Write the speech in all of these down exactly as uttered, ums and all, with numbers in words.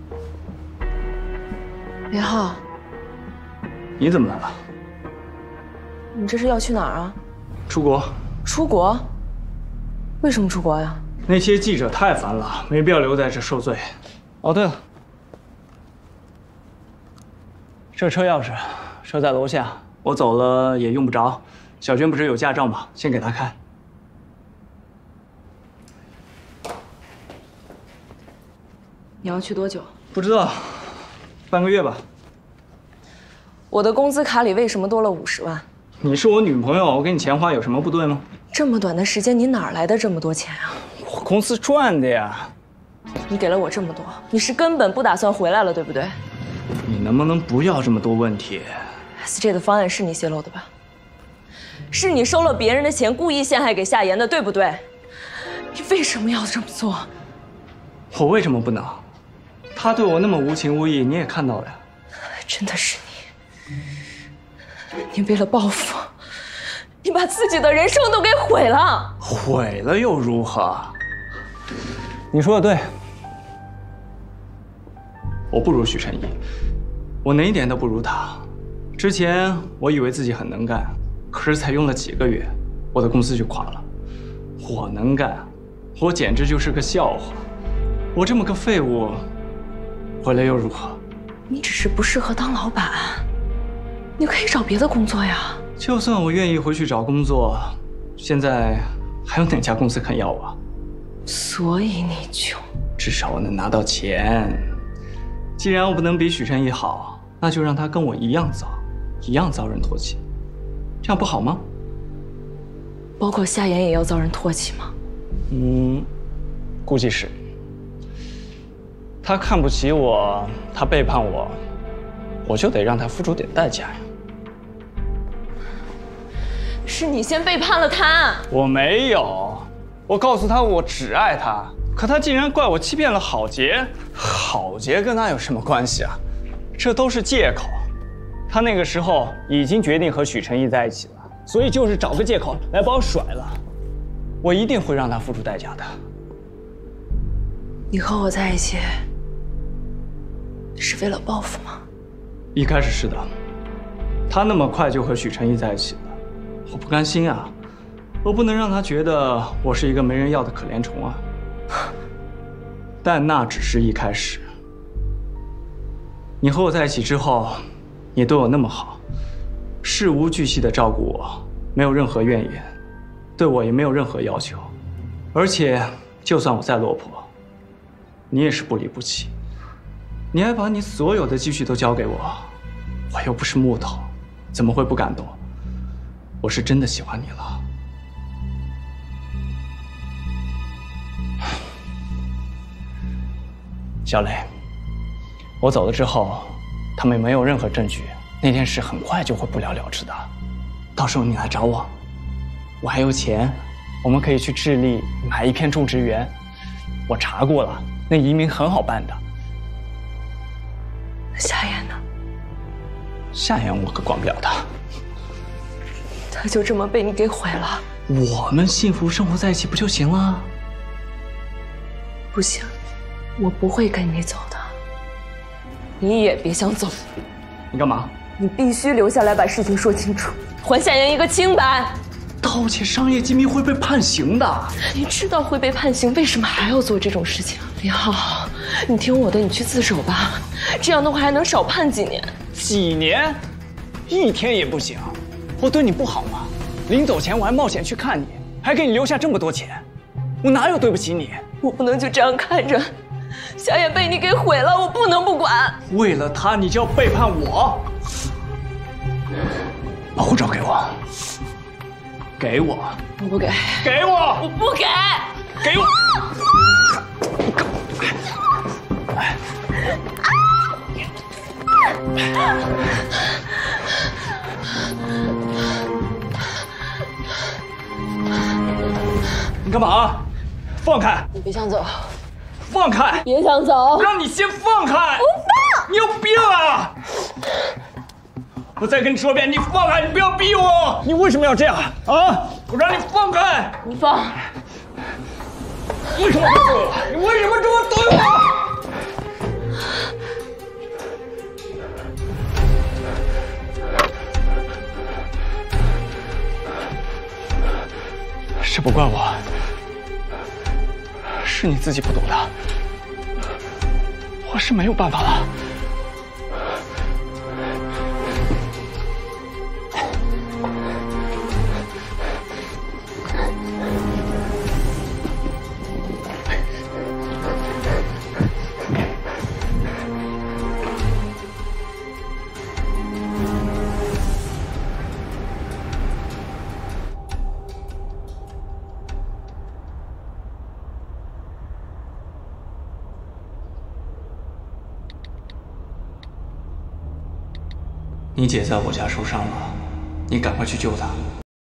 林浩， 你怎么来了？ 你这是要去哪儿啊？ 出国。 出国？为什么出国呀？ 那些记者太烦了，没必要留在这受罪。哦，对了，这车钥匙设在楼下，我走了也用不着。小娟不是有驾照吗？先给她开。 你要去多久？ 不知道，半个月吧。 我的工资卡里为什么多了五十万？ 你是我女朋友，我给你钱花有什么不对吗？ 这么短的时间，你哪儿来的这么多钱啊？ 我公司赚的呀。 你给了我这么多，你是根本不打算回来了，对不对？ 你能不能不要这么多问题 ？S J 的方案是你泄露的吧？是你收了别人的钱，故意陷害给夏言的，对不对？你为什么要这么做？ 我为什么不能？他对我那么无情无义，你也看到了呀。 真的是你，你为了报复，你把自己的人生都给毁了。 毁了又如何？你说的对，我不如许晨怡，我哪一点都不如他。之前我以为自己很能干，可是才用了几个月，我的公司就垮了。我能干，我简直就是个笑话。我这么个废物，回来又如何？ 你只是不适合当老板，你可以找别的工作呀。 就算我愿意回去找工作，现在还有哪家公司肯要我？ 所以你就…… 至少我能拿到钱。既然我不能比许晨怡好，那就让他跟我一样糟，一样遭人唾弃，这样不好吗？ 包括夏言也要遭人唾弃吗？ 嗯，估计是。他看不起我，他背叛我，我就得让他付出点代价呀。 是你先背叛了他。我没有，我告诉他我只爱他，可他竟然怪我欺骗了郝杰。郝杰跟他有什么关系啊？这都是借口。他那个时候已经决定和许晨怡在一起了，所以就是找个借口来把我甩了。我一定会让他付出代价的。 你和我在一起是为了报复吗？ 一开始是的。他那么快就和许晨怡在一起了，我不甘心啊！我不能让他觉得我是一个没人要的可怜虫啊。但那只是一开始。你和我在一起之后，你对我那么好，事无巨细的照顾我，没有任何怨言，对我也没有任何要求，而且就算我再落魄，你也是不离不弃。你还把你所有的积蓄都交给我，我又不是木头，怎么会不感动？我是真的喜欢你了。小磊，我走了之后，他们没有任何证据，那件事很快就会不了了之的。到时候你来找我，我还有钱，我们可以去智利买一片种植园。我查过了，那移民很好办的。 夏言呢？ 夏言我可管不了他， 他就这么被你给毁了。 我们幸福生活在一起不就行了？ 不行，我不会跟你走的。你也别想走。 你干嘛？ 你必须留下来把事情说清楚，还夏言一个清白。 盗窃商业机密会被判刑的。 你知道会被判刑，为什么还要做这种事情？林浩，你听我的，你去自首吧，这样的话还能少判几年。 几年？一天也不行。我对你不好吗？临走前我还冒险去看你，还给你留下这么多钱，我哪有对不起你？ 我不能就这样看着夏言被你给毁了，我不能不管。 为了他，你就要背叛我？把护照给我。给我！ 我不给！ 给我！ 我不给！ 给我！你干嘛？放开！ 你别想走！ 放开！ 别想走！ 让你先放开！ 不放！ 你有病啊！我再跟你说一遍，你放开！你不要逼我！你为什么要这样啊？我让你放开！ 不放！ 为什么对我？你为什么这么对我？ 不怪我，是你自己不懂的，我是没有办法了。你姐在我家受伤了，你赶快去救她。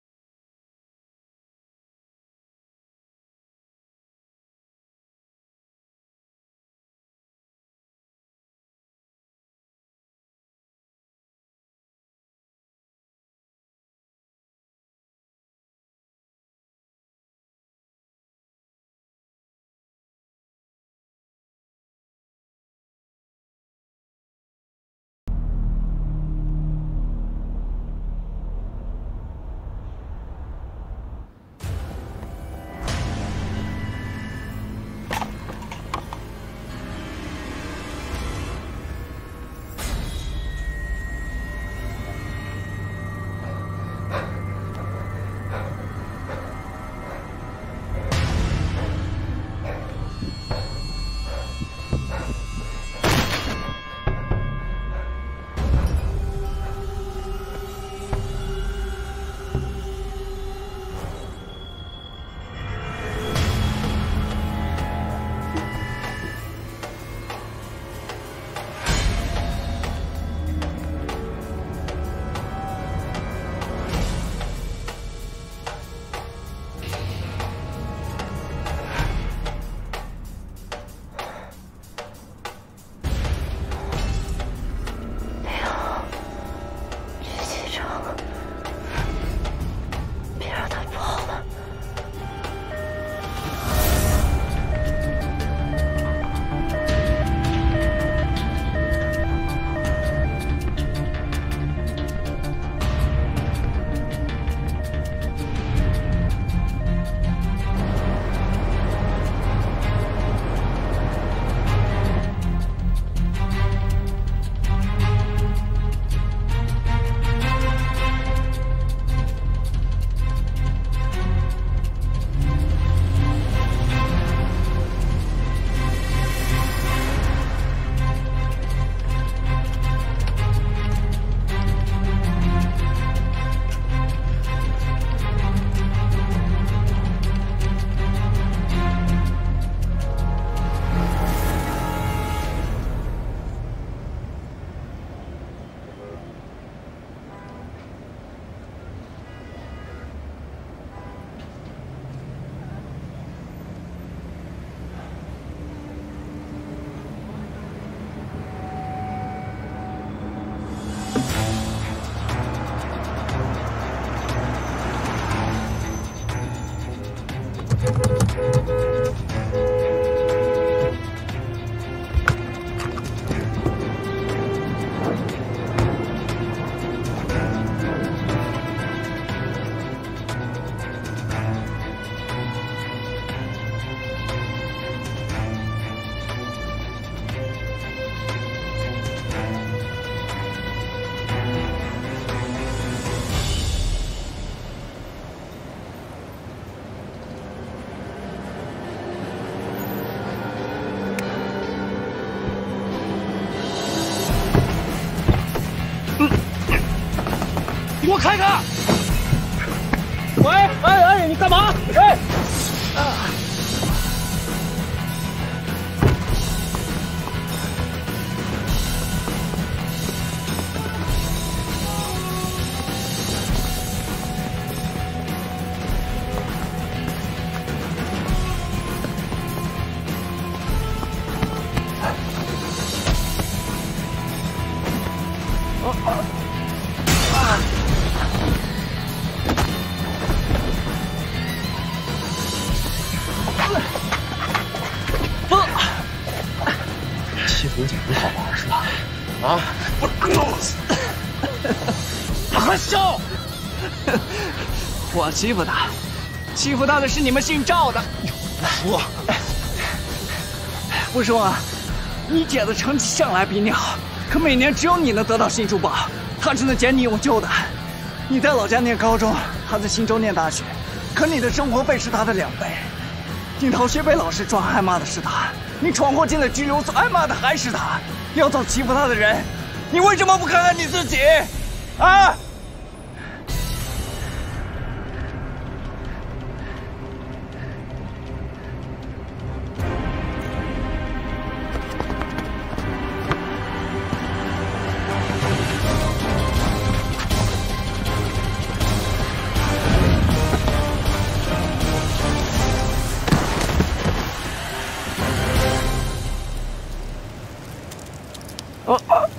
给我开开！喂，哎哎，你干嘛？哎！啊欺负你很好玩是吧？啊！ 还笑！ 我欺负他， 欺负他的是你们姓赵的。我，不说啊，你姐的成绩向来比你好，可每年只有你能得到新珠宝，她只能捡你用旧的。你在老家念高中，她在新州念大学，可你的生活费是她的两倍。你逃学被老师抓，挨骂的是她；你闯祸进了拘留所，挨骂的还是她。要找欺负她的人，你为什么不看看你自己？啊！哦。